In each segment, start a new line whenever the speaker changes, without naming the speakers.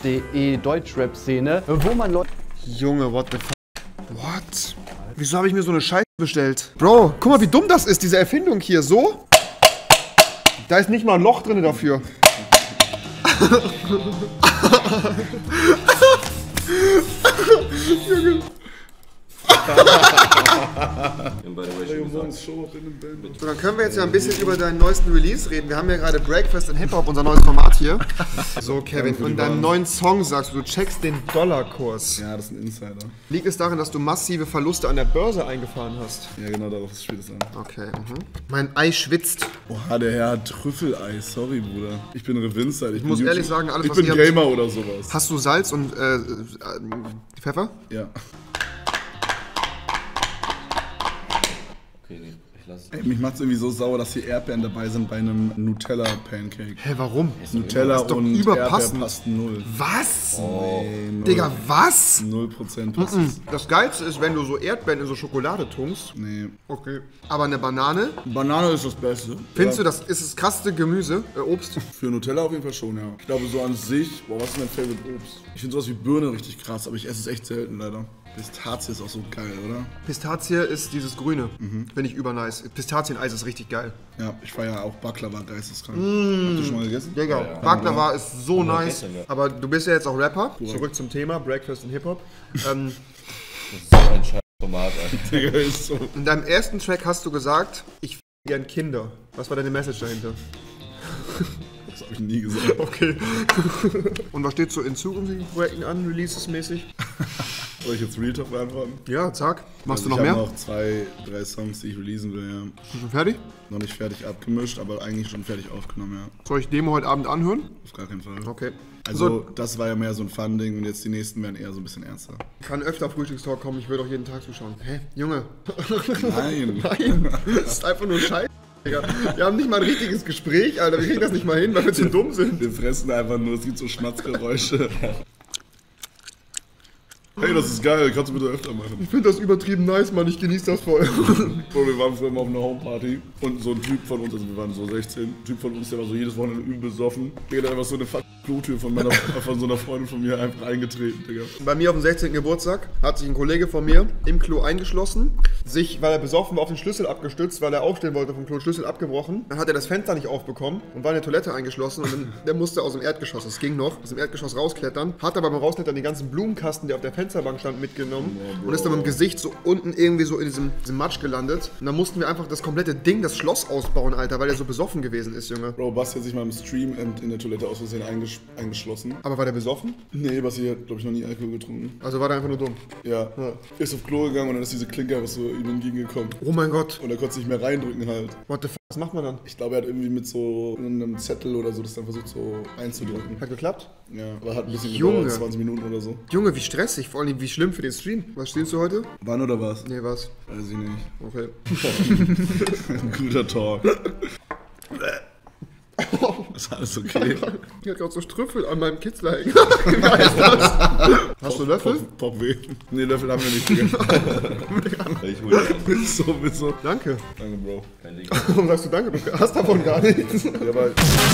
Deutschrap.de, Deutschrap-Szene, wo man Leute...
Junge, what the fuck? What? Wieso habe ich mir so eine Scheiße bestellt? Bro, guck mal, wie dumm das ist, diese Erfindung hier. So? Da ist nicht mal ein Loch drin dafür. Junge. So, dann können wir jetzt ja ein bisschen über deinen neuesten Release reden. Wir haben ja gerade Breakfast in Hip-Hop, unser neues Format hier. So, Kevin, von deinem neuen Song sagst du checkst den Dollarkurs.
Ja, das ist ein Insider.
Liegt es daran, dass du massive Verluste an der Börse eingefahren hast?
Ja, genau, darauf spielt es an.
Okay, Mein Ei schwitzt.
Oha, der Herr hat Trüffelei. Sorry, Bruder. Ich bin Revinzer. Ich
muss ehrlich sagen, alles, was
ich bin Gamer oder sowas.
Hast du Salz und Pfeffer?
Ja.
Okay, nee, ich lasse
Ey, mich macht's irgendwie so sauer, dass hier Erdbeeren dabei sind bei einem Nutella-Pancake.
Hä, warum?
Nutella
ist doch
und
überpassend.
Erdbeer passt 0.
Was?
Nee,
Digga, was?
0% passt.
Das Geilste ist, wenn du so Erdbeeren in so Schokolade tunkst.
Nee.
Okay. Aber eine Banane?
Banane ist das Beste.
Findest du, das ist das krasseste Gemüse, Obst?
Für Nutella auf jeden Fall schon, ja. Ich glaube so an sich, boah, was ist mein Favorite Obst? Ich finde sowas wie Birne richtig krass, aber ich esse es echt selten leider. Pistazie ist auch so geil, oder?
Pistazie ist dieses Grüne. Finde ich übernice. Pistazieneis ist richtig geil.
Ja, ich feiere auch Baklava geisteskrank. Habt ihr schon mal gegessen?
Digga,
Ja.
Baklava ist so nice.
gestern, ja.
Aber du bist ja jetzt auch Rapper. Zurück zum Thema, Breakfast in Hip-Hop.
Das ist so ein scheiß Format, Alter.
Digga, ist so.
In deinem ersten Track hast du gesagt, ich gern Kinder. Was war deine Message dahinter?
Das habe ich nie gesagt.
Okay. Und was steht so in zukünftigen Projekten an, Releases-mäßig?
Soll ich jetzt Real Talk beantworten?
Ja, zack. Machst du noch
Ich
mehr?
habe noch 2, 3 Songs, die ich releasen will, ja.
Bist du schon fertig?
Noch nicht fertig abgemischt, aber eigentlich schon fertig aufgenommen, ja.
Soll ich Demo heute Abend anhören?
Auf gar keinen Fall.
Okay.
Also, das war ja mehr so ein Fun-Ding und jetzt die nächsten werden eher so ein bisschen ernster.
Kann öfter Frühstückstalk kommen, ich würde auch jeden Tag zuschauen. Hä? Junge.
Nein.
Nein. Das ist einfach nur Scheiße. Digga. Wir haben nicht mal ein richtiges Gespräch, Alter. Wir kriegen das nicht mal hin, weil wir zu dumm sind.
Wir fressen einfach nur, es gibt so Schmatzgeräusche. Hey, das ist geil, kannst du bitte öfter machen.
Ich finde das übertrieben nice, Mann. Ich genieße das voll.
Bro, wir waren früher mal auf einer Homeparty und so ein Typ von uns, also wir waren so 16, ein Typ von uns, der war so jedes Wochenende übel besoffen. Der hat einfach so eine Klotür von so einer Freundin von mir einfach eingetreten, Digga.
Bei mir auf dem 16. Geburtstag hat sich ein Kollege von mir im Klo eingeschlossen, weil er besoffen war, auf den Schlüssel abgestützt, weil er aufstehen wollte vom Klo, Schlüssel abgebrochen. Dann hat er das Fenster nicht aufbekommen und war in der Toilette eingeschlossen und dann, der musste aus dem Erdgeschoss, das ging noch, aus dem Erdgeschoss rausklettern, hat aber beim Rausklettern den ganzen Blumenkasten, der auf der Fensterbank stand, mitgenommen und ist dann mit dem Gesicht so unten irgendwie so in diesem Matsch gelandet. Und dann mussten wir einfach das komplette Ding, das Schloss ausbauen, Alter, weil er so besoffen gewesen ist, Junge.
Bro, Basti hat sich mal im Stream in der Toilette aus Versehen eingeschlossen.
Aber war der besoffen?
Nee, Basti hat, glaube ich, noch nie Alkohol getrunken.
Also war der einfach nur dumm?
Ja. Ist auf Klo gegangen und dann ist diese Klinke einfach so ihm entgegengekommen.
Oh mein Gott.
Und er konnte es nicht mehr reindrücken halt.
What the fuck, was macht man dann?
Ich glaube, er hat irgendwie mit so einem Zettel oder so das dann versucht so einzudrücken.
Hat geklappt?
Ja, aber hat ein bisschen
Junge.
gedauert, 20 Minuten oder so.
Junge, wie stressig, vor allem wie schlimm für den Stream. Was streamst du heute?
Wann oder was?
Nee, was?
Weiß ich nicht.
Okay.
Ein guter Talk. Ist alles okay?
Ich hatte gerade so Trüffel an meinem Kitzler hängen. Wie geil ist das? Hast du Löffel?
Pop weh. Nee, Löffel haben wir nicht.
Ich hol dir
Sowieso.
Danke.
Danke, Bro.
kein Ding.
Warum sagst du danke? Du hast davon gar nichts.
Ja, aber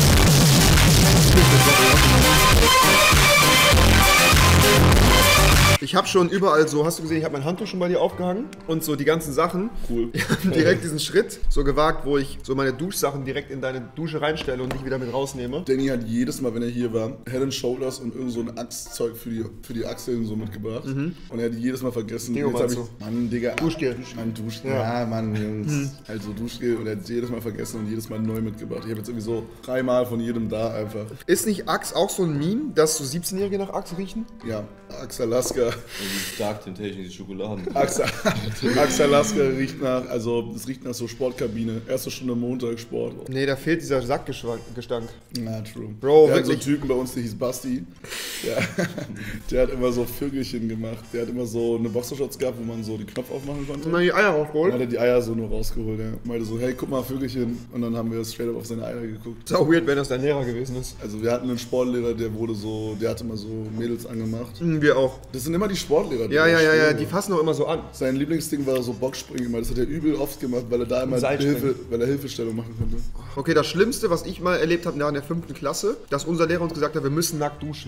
Ich habe schon überall so, hast du gesehen, ich habe mein Handtuch schon bei dir aufgehangen und so die ganzen Sachen.
cool.
Direkt diesen Schritt so gewagt, wo ich so meine Duschsachen direkt in deine Dusche reinstelle und nicht wieder mit rausnehme.
Danny hat jedes Mal, wenn er hier war, Head & Shoulders und irgend so ein Achszeug für die Achseln so mitgebracht. Und er hat jedes Mal vergessen.
Deo
Jetzt hab
meinst
ich, Mann, Digga.
Duschgel.
Mann, Duschgel.
Ja.
Ja, Mann, Jungs. Also Duschgel und er hat jedes Mal vergessen und jedes Mal neu mitgebracht. Ich habe jetzt irgendwie so 3 Mal von jedem da einfach.
Ist nicht Axe auch so ein Meme, dass so 17-Jährige nach Axe riechen?
Ja, Axe Alaska.
Die Dark Temptation, die Schokoladen.
Axe Alaska riecht nach, also es riecht nach so Sportkabine. Erste Stunde Montag Sport.
Nee, da fehlt dieser Sackgestank.
Na, true.
Bro,
wir hatten so einen
wirklich.
Typen bei uns, der hieß Basti. Der hat immer so Vögelchen gemacht. Der hat immer so eine Boxershorts gehabt, wo man so den Knopf aufmachen konnte.
Und dann die Eier
Dann
rausgeholt.
hat er die Eier so nur rausgeholt. Er meinte so, hey, guck mal, Vögelchen. Und dann haben wir straight up auf seine Eier geguckt.
Ist auch weird, wenn das dein Lehrer gewesen ist.
Also wir hatten einen Sportlehrer, der hatte immer so Mädels angemacht.
Wir auch.
Das sind immer die Sportlehrer. die
Ja,
das
ja,
schwören.
die fassen auch immer so an.
Sein Lieblingsding war so Boxspringen immer. Das hat er übel oft gemacht, weil er da immer
Seilspringen.
Hilfestellung machen konnte.
Okay, das Schlimmste, was ich mal erlebt habe, in der 5. Klasse, dass unser Lehrer uns gesagt hat, wir müssen nackt duschen.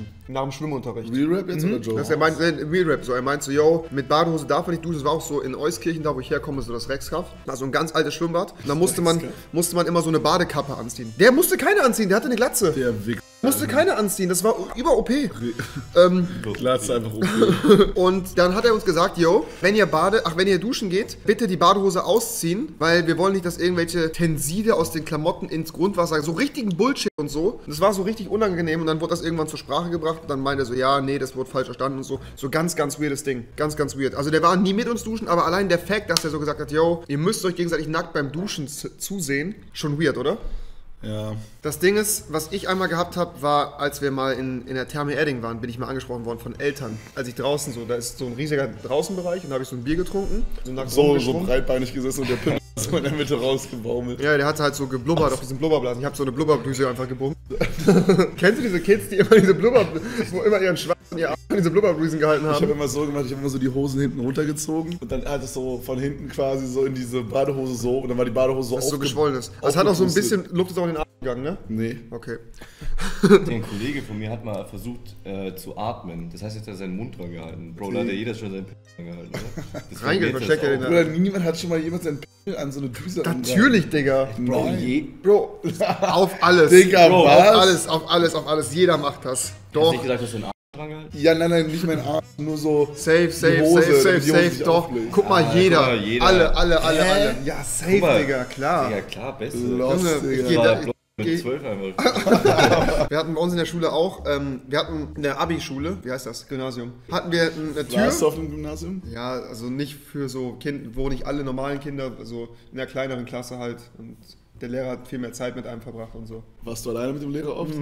nach dem Schwimmunterricht.
Real Rap jetzt oder Joe?
Das er meint, Real Rap, so er meint so, yo, mit Badehose darf man nicht duschen, das war auch so in Euskirchen, da wo ich herkomme, so das Rexkraft, also ein ganz altes Schwimmbad, und da musste man immer so eine Badekappe anziehen. Der musste keine anziehen, der hatte eine Glatze.
Der Wichser.
Musste keine anziehen, das war über OP.
Glatze einfach okay.
Und dann hat er uns gesagt, yo, wenn ihr duschen geht, bitte die Badehose ausziehen, weil wir wollen nicht, dass irgendwelche Tenside aus den Klamotten ins Grundwasser, so richtigen Bullshit und so. Und das war so richtig unangenehm und dann wurde das irgendwann zur Sprache gebracht und dann meinte er so, ja, nee, das wurde falsch verstanden und so. So ganz, ganz weirdes Ding. Ganz, ganz weird. Also der war nie mit uns duschen, aber allein der Fakt, dass er so gesagt hat, yo, ihr müsst euch gegenseitig nackt beim Duschen zusehen, schon weird, oder?
Ja.
Das Ding ist, was ich einmal gehabt habe, war, als wir mal in der Therme Erding waren, bin ich mal angesprochen worden von Eltern. Als ich draußen da ist so ein riesiger Draußenbereich und da habe ich so ein Bier getrunken.
So breitbeinig gesessen und der Pimmel ist so in der Mitte rausgebaumelt.
Ja, der hat halt so geblubbert auf diesen Blubberblasen. Ich habe so eine Blubberbdüse einfach gebummt. Kennst du diese Kids, die immer diese wo immer ihren Schwanz und ihr Arm an diese Blubberblusen gehalten haben?
Ich habe immer so gemacht, ich habe immer so die Hosen hinten runtergezogen und dann hat es so von hinten quasi so in diese Badehose so und dann war die Badehose so
so geschwollen ist. Das hat auch so ein bisschen, Luft ist auch in den Arm gegangen, ne?
Nee.
Okay.
Ein Kollege von mir hat mal versucht zu atmen. Das heißt, jetzt hat er seinen Mund dran gehalten. Bro, da hat ja jeder schon seinen P dran gehalten, oder? Das
Versteckt er den
Oder niemand hat schon mal jemand seinen Pimmel an so eine Düse
Natürlich, Digga.
Bro,
Bro, auf alles.
Digga,
Bro,
was?
auf alles. Jeder macht das.
Hast
Doch.
du nicht gesagt, dass du einen Arm dran gehalten?
Ja, nein, nicht mein Arm, nur so.
Safe.
damit die Hose sich
Doch.
aufbläst.
Guck mal, jeder.
guck mal, jeder.
Alle. Ja, safe,
Guck mal.
Digga, klar.
Ja, klar, beste.
Lost,
Junge,
Digga.
ich geh da-
Mit 12 einfach.
Wir hatten bei uns in der Schule auch, wir hatten in der Abi-Schule, wie heißt das, Gymnasium, hatten wir eine Tür.
Warst du auf dem Gymnasium?
Ja, also nicht für so Kinder, wo nicht alle normalen Kinder, so in der kleineren Klasse halt. Und der Lehrer hat viel mehr Zeit mit einem verbracht und so.
Warst du alleine mit dem Lehrer oft?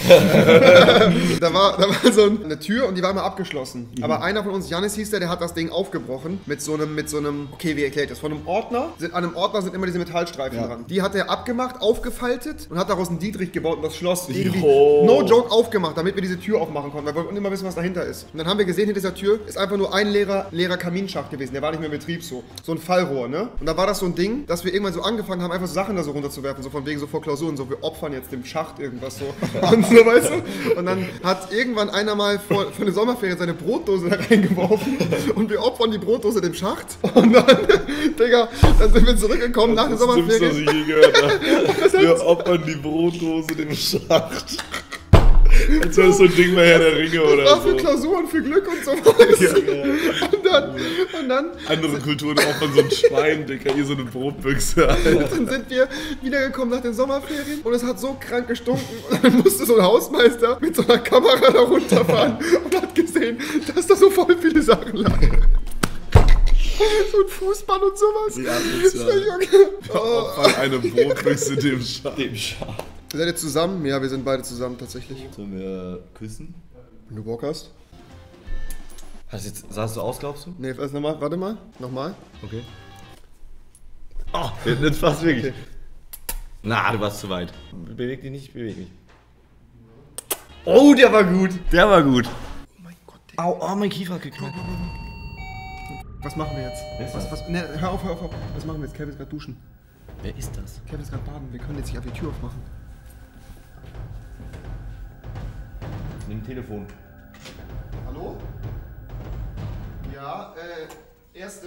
Da war so eine Tür und die war immer abgeschlossen. Aber einer von uns, Janis hieß der hat das Ding aufgebrochen mit so einem, okay, wie erkläre ich das? Von einem Ordner, an einem Ordner sind immer diese Metallstreifen dran. Die hat er abgemacht, aufgefaltet und hat daraus einen Dietrich gebaut und das Schloss irgendwie, no joke, aufgemacht, damit wir diese Tür aufmachen konnten. Weil wir wollten immer wissen, was dahinter ist. Und dann haben wir gesehen, hinter dieser Tür ist einfach nur ein leerer Kaminschacht gewesen. Der war nicht mehr in Betrieb so. So ein Fallrohr, ne? Und da war das so ein Ding, dass wir irgendwann so angefangen haben, einfach so Sachen da so runterzuwerfen. So von wegen so vor Klausuren, so wir opfern jetzt dem Schacht irgendwas so. Und so, weißt du? Und dann hat irgendwann einer mal für eine Sommerferien seine Brotdose da reingeworfen und wir opfern die Brotdose dem Schacht. Und dann, Digga, dann sind wir zurückgekommen nach der Sommerferien.
Das ist das, was ich je gehört habe. Wir opfern die Brotdose dem Schacht. Als wäre das so ein Ding bei Herr der Ringe oder
Das war
so.
für Klausuren, für Glück und so. Und dann
Andere Kulturen opfern so ein Schwein, Digga, hier so eine Brotbüchse. Alter.
dann sind wir wiedergekommen nach den Sommerferien und es hat so krank gestunken und dann musste so ein Hausmeister mit so einer Kamera da runterfahren und hat gesehen, dass da so voll viele Sachen lagen. So ein Fußball und sowas.
Ja, sozial. Wir opfern eine Brotbüchse dem Schacht.
Seid ihr zusammen? Ja, wir sind beide zusammen tatsächlich.
Sollen wir küssen?
Wenn du Bock hast.
Sahst du aus, glaubst du?
Nee, warte mal. Nochmal.
Okay. Oh, jetzt fast wirklich. Okay. Na, du warst zu weit. Beweg dich nicht, beweg mich. Oh, der war gut. Der war gut.
Oh mein Gott, Digga.
Au, oh, mein Kiefer hat geknackt.
Was machen wir jetzt? Ne, hör auf. Was machen wir jetzt? Kevin ist gerade duschen.
Wer ist das?
Kevin ist gerade baden. Wir können jetzt nicht einfach die Tür aufmachen.
Nimm Telefon.
Hallo? Ja, Erste.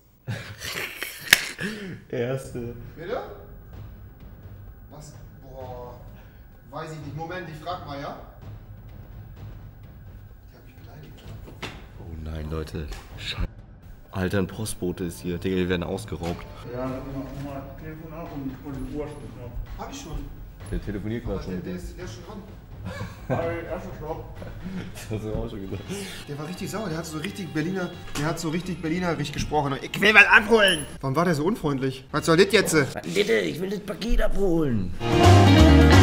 Erste.
Bitte? Was? Boah. Weiß ich nicht. Moment, ich frag mal, ja? Die hat mich beleidigt.
Oh nein, Leute. Scheiße. Alter, ein Postbote ist hier. Digga, wir werden ausgeraubt.
Ja, mach mal Telefon ab und die Uhr spricht noch.
Hab ich schon.
Der telefoniert gerade schon mit
Der
dir.
ist schon dran.
Erster Stopp.
Das hast du auch schon gesagt.
Der war richtig sauer, der hat so richtig Berlinerisch gesprochen. Ich will was abholen! Warum war der so unfreundlich? Was soll das jetzt?
Bitte, ich will das Paket abholen.